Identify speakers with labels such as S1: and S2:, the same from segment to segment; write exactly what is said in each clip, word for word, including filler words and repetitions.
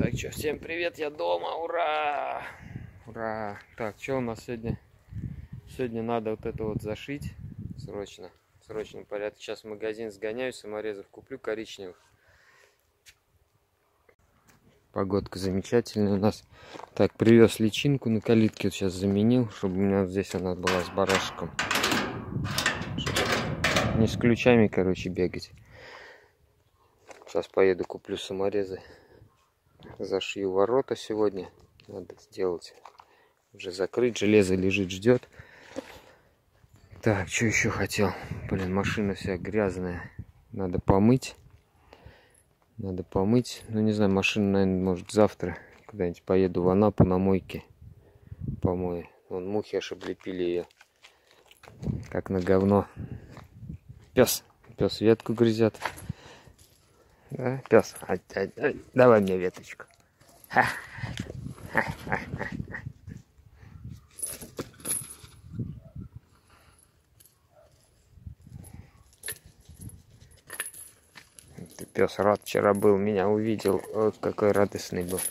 S1: Так, что, всем привет, я дома, ура! Ура! Так, что у нас сегодня? Сегодня надо вот это вот зашить срочно, в срочном порядке. Сейчас в магазин сгоняю, саморезов куплю коричневых. Погодка замечательная у нас. Так, привез личинку на калитке, вот сейчас заменил, чтобы у меня вот здесь она была с барашком. Чтобы не с ключами, короче, бегать. Сейчас поеду, куплю саморезы. Зашью ворота сегодня. Надо сделать. Уже закрыть. Железо лежит, ждет. Так, что еще хотел? Блин, машина вся грязная. Надо помыть. Надо помыть. Ну, не знаю, машина, наверное, может завтра куда-нибудь поеду в Анапу на мойке. Помою. Вон мухи аж облепили ее. Как на говно. Пес. Пес ветку грызет. Да, пес. А, а, а, давай мне веточку. Ха. Ха, ха, ха. Пес рад вчера был, меня увидел. Вот какой радостный был.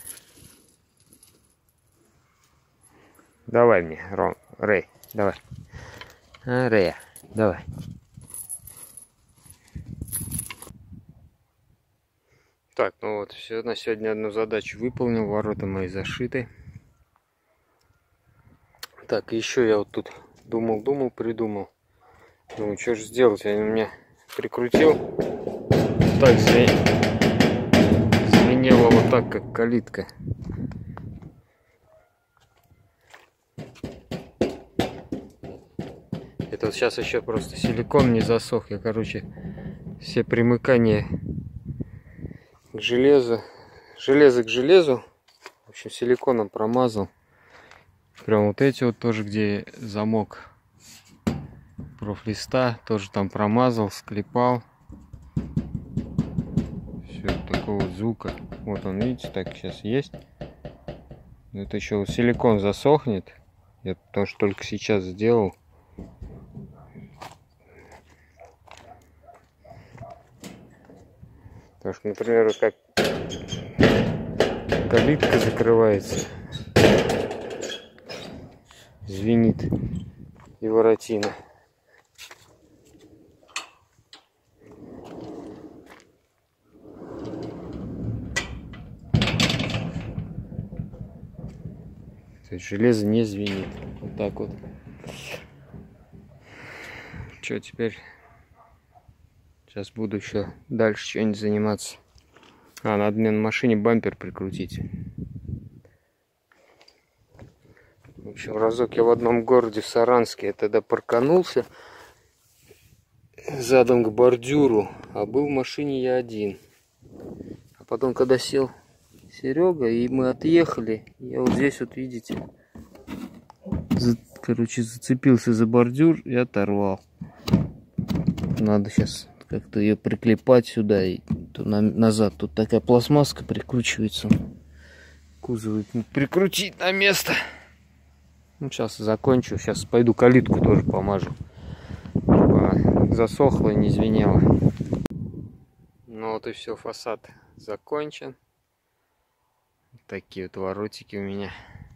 S1: Давай мне, Ром, Рэй, давай. А, Рэя, давай. Так, ну вот, все, на сегодня одну задачу выполнил, ворота мои зашиты. Так, еще я вот тут думал, думал, придумал. Думаю, что же сделать, я у меня прикрутил. Так, звенело вот так, как калитка. Это вот сейчас еще просто силикон не засох. Я, короче, все примыкания к железу, железо к железу, в общем, силиконом промазал. Прям вот эти вот тоже, где замок профлиста, тоже там промазал, склепал. Все, такого звука. Вот он, видите, так сейчас есть. Но это еще силикон засохнет. Я потому что только сейчас сделал. Потому что, например, вот как калитка закрывается, звенит и воротина. То есть железо не звенит. Вот так вот. Что теперь? Сейчас буду еще дальше что-нибудь заниматься. А, надо мне на машине бампер прикрутить. В общем, разок я в одном городе, в Саранске, я тогда парканулся задом к бордюру, а был в машине я один. А потом, когда сел Серега, и мы отъехали, я вот здесь вот, видите, за, короче, зацепился за бордюр и оторвал. Надо сейчас как-то ее приклепать сюда и то на, назад. Тут такая пластмасска прикручивается. Кузов прикрутить на место. Ну, сейчас закончу. Сейчас пойду калитку тоже помажу. Чтобы засохло и не звенело. Ну вот и все, фасад закончен. Такие вот воротики у меня.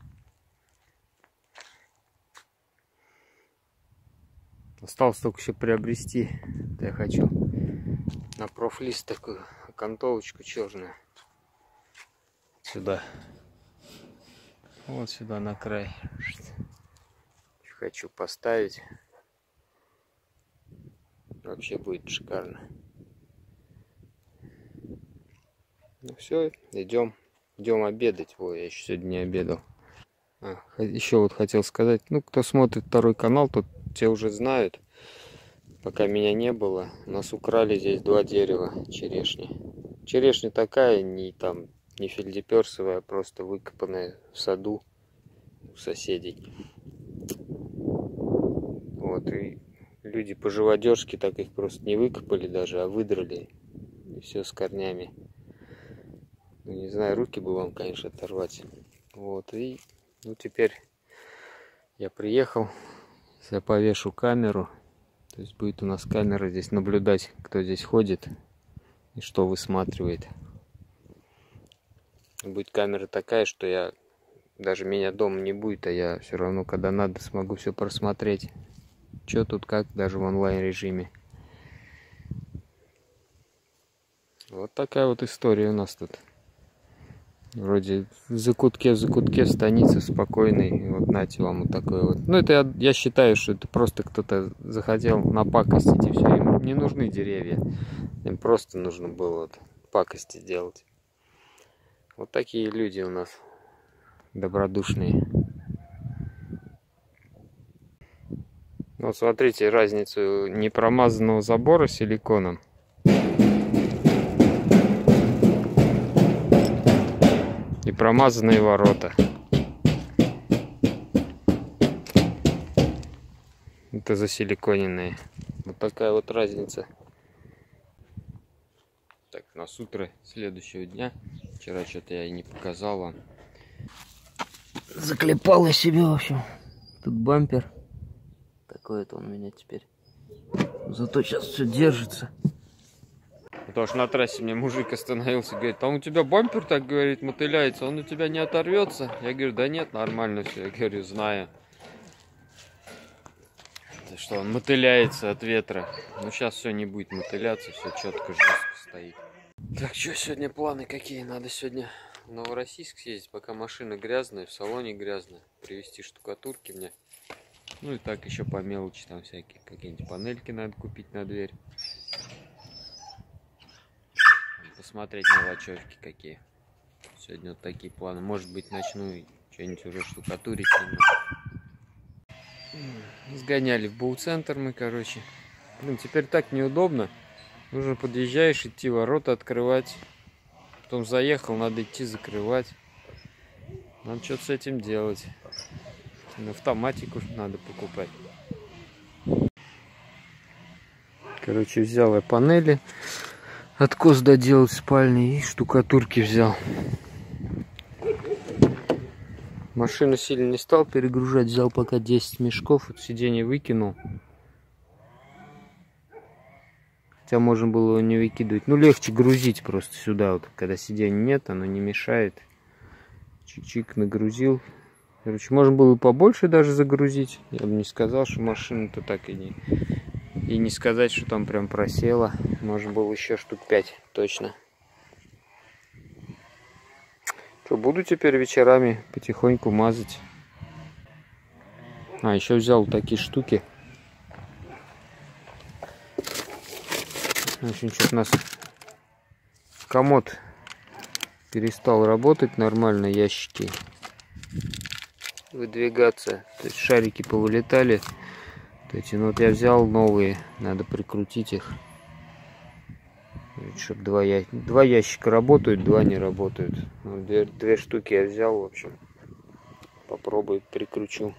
S1: Осталось только еще приобрести. Я хочу на профлист такую окантовочку черную. Сюда. Вот сюда на край. Хочу поставить. Вообще будет шикарно. Ну все, идем. Идем обедать. Ой, я еще сегодня не обедал. А, еще вот хотел сказать. Ну, кто смотрит второй канал, тот те уже знают. Пока меня не было, у нас украли здесь два дерева черешни. Черешня такая, не там, не фельдеперсовая, просто выкопанная в саду у соседей. Вот, и люди по живодерски так их просто не выкопали даже, а выдрали. И все с корнями. Ну, не знаю, руки бы вам, конечно, оторвать. Вот, и ну теперь я приехал, я повешу камеру. То есть будет у нас камера здесь наблюдать, кто здесь ходит и что высматривает. Будет камера такая, что я даже меня дома не будет, а я все равно, когда надо, смогу все просмотреть. Что тут как, даже в онлайн режиме. Вот такая вот история у нас тут. Вроде в закутке, в закутке станицы спокойной. Вот нате вам вот такой вот. Ну это я, я считаю, что это просто кто-то захотел напакостить и все. Им не нужны деревья. Им просто нужно было вот пакости делать. Вот такие люди у нас добродушные. Вот смотрите разницу непромазанного забора силиконом и промазанные ворота. Это засиликоненные. Вот такая вот разница. Так, у нас утро следующего дня. Вчера что-то я и не показал вам. Заклепал я себе, в общем. Тут бампер. Такой это он у меня теперь. Зато сейчас все держится. Потому что на трассе мне мужик остановился, говорит, а у тебя бампер, так говорит, мотыляется, он у тебя не оторвется? Я говорю, да нет, нормально все. Я говорю, знаю, что он мотыляется от ветра. Но сейчас все не будет мотыляться, все четко, жестко стоит. Так, что сегодня планы какие? Надо сегодня в Новороссийск съездить, пока машина грязная, в салоне грязная. Привезти штукатурки мне. Ну и так еще по мелочи там всякие. Какие-нибудь панельки надо купить на дверь. Посмотреть мелочевки какие. Сегодня вот такие планы. Может быть, начну что-нибудь уже штукатурить немного. Сгоняли в Боу-центр мы, короче. Блин, теперь так неудобно. Нужно подъезжаешь, идти ворота открывать. Потом заехал, надо идти закрывать. Надо что-то с этим делать. Автоматику надо покупать. Короче, взял я панели. Откос доделать спальни и штукатурки взял. Машину сильно не стал перегружать, взял пока десять мешков, вот сиденье выкинул. Хотя можно было его не выкидывать. Ну легче грузить просто сюда, вот когда сиденья нет, оно не мешает. Чик-чик нагрузил. Короче, можно было побольше даже загрузить. Я бы не сказал, что машина-то так и не... И не сказать, что там прям просела. Можно было еще штук пять точно. Что, буду теперь вечерами потихоньку мазать. А, еще взял такие штуки. В общем, что-то у нас комод перестал работать нормально, ящики выдвигаться. То есть шарики повылетали. Эти, ну вот я взял новые, надо прикрутить их, чтобы два, я... два ящика работают, два не работают. Вот две, две штуки я взял, в общем, попробую прикручу.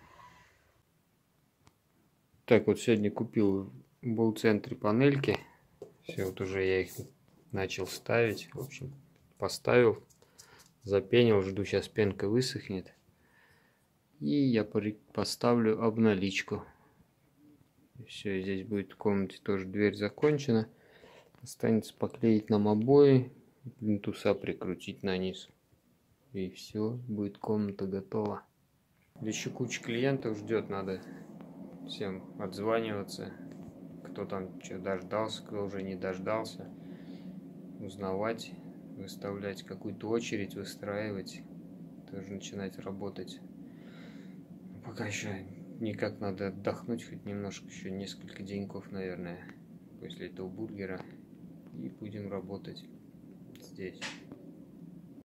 S1: Так, вот сегодня купил в Боу-центре панельки, все, вот уже я их начал ставить, в общем, поставил, запенил, жду, сейчас пенка высохнет, и я поставлю обналичку. Все, здесь будет в комнате тоже дверь закончена. Останется поклеить нам обои, плинтуса прикрутить на низ. И все, будет комната готова. Еще куча клиентов ждет, надо всем отзваниваться. Кто там что дождался, кто уже не дождался. Узнавать, выставлять какую-то очередь, выстраивать. Тоже начинать работать. Пока еще... Никак надо отдохнуть хоть немножко, еще несколько деньков, наверное, после этого бургера. И будем работать здесь.